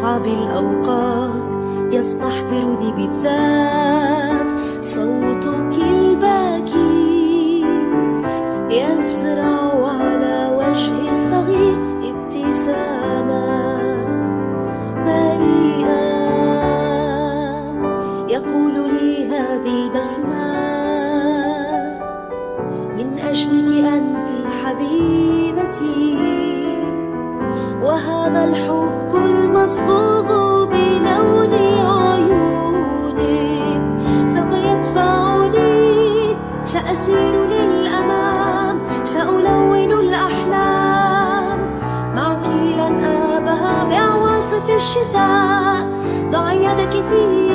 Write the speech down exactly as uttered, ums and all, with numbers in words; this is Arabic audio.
أصعب الأوقات يستحضرني بالذات صوتك الباكي يزرع على وجهي الصغير ابتسامة بريئة يقول لي هذه البسمات من أجلك أنت حبيبتي، وهذا الحب المصبوغ بلون عيونك سوف يدفعني، سأسير للأمام، سألون الأحلام معك لن آبها بعواصف الشتاء. ضعي يدك في